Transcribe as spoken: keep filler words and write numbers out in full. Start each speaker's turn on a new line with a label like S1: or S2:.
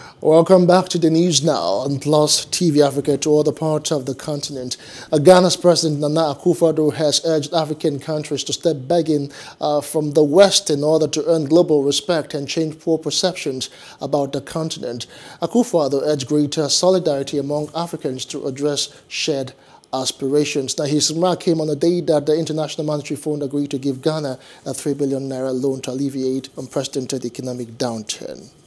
S1: Welcome back to the news now on Plus T V Africa to other parts of the continent. Uh, Ghana's President Nana Akufo-Addo has urged African countries to step begging uh, from the West in order to earn global respect and change poor perceptions about the continent. Akufo-Addo urged greater solidarity among Africans to address shared aspirations. Now, his remark came on the day that the International Monetary Fund agreed to give Ghana a three billion naira loan to alleviate unprecedented economic downturn.